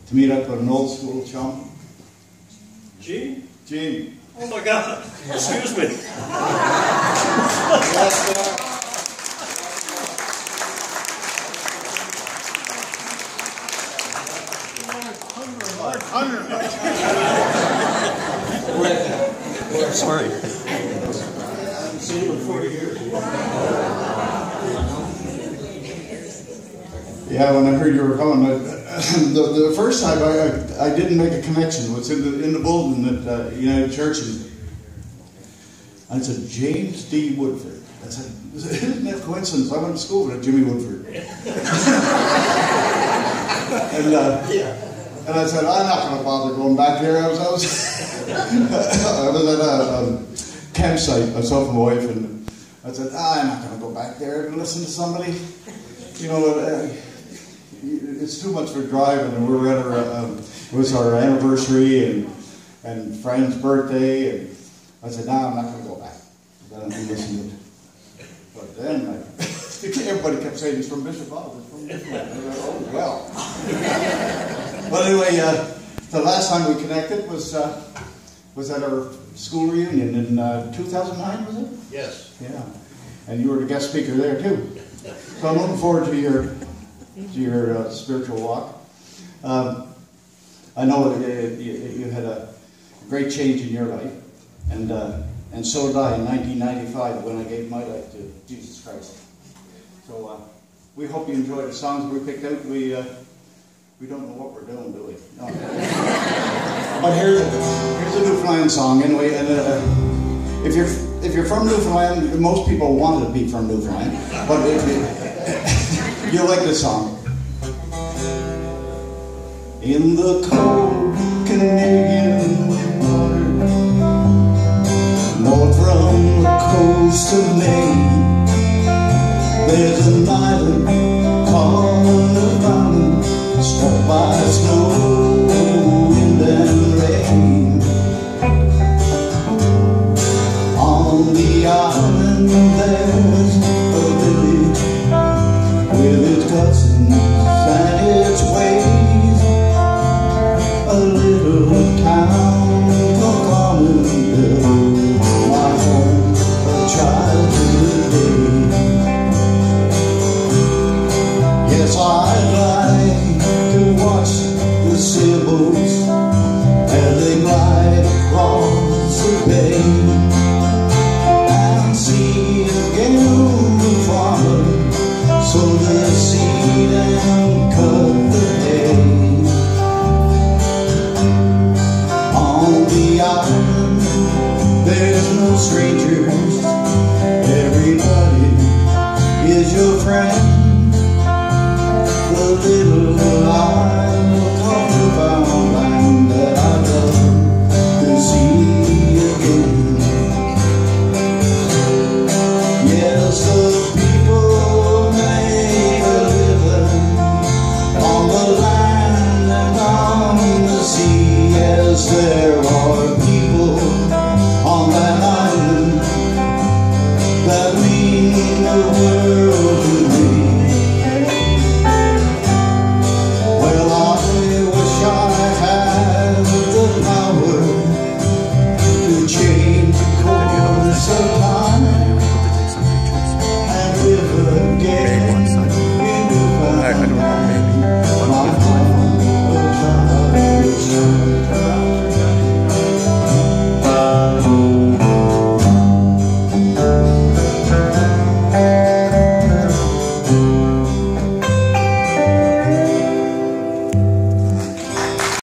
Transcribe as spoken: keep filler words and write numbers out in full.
to meet up with an old school chum. Gene? Gene. Oh my God! Excuse me. Yes, sir. Sorry. I haven't seen him in forty years. Yeah, when I heard you were coming, I, the, the first time I, I, I didn't make a connection. It was in the, in the bulletin at uh, United Church, and I said, James D. Woodford. I said, isn't that coincidence? I went to school with Jimmy Woodford. and, uh, yeah. and I said, I'm not going to bother going back there. I was, I was, I was at a um, campsite, myself and my wife, and I said, ah, I'm not going to go back there and listen to somebody. You know, uh, it's too much for driving, and we were at our, um, it was our anniversary and and friend's birthday, and I said, no, I'm not going to go back. Then I listened to it. But then I, everybody kept saying, he's from Bishop Bob, he's from Newfoundland. I was like, oh, well. But anyway, uh, the last time we connected was uh, was at our school reunion in uh, two thousand nine, was it? Yes. Yeah. And you were the guest speaker there, too. So I'm looking forward to your to your uh, spiritual walk. Um, I know that you, you had a great change in your life, and uh, and so did I in nineteen ninety-five when I gave my life to Jesus Christ. So uh, we hope you enjoy the songs we picked out. We uh, we don't know what we're doing, do we? No. But here's here's a Newfoundland song anyway, and uh, if you're if you're from Newfoundland, most people want to be from Newfoundland, but if you, you'll like this song. In the cold Canadian water, north from the coast of Maine, there's an island called Newfoundland, struck by snow, wind and rain. On the island there's a village with its customs and its ways, a little town called Commonville, my home of childhood days. Yes, I'd like to watch the sailboats as they glide across the bay, and see again the farmer sow the seed and cut the hay. On the island there's no strangers, everybody is your friend. The little isle called Newfoundland that I love to see again. Yes, the people make a living on the land and on the sea, as they're all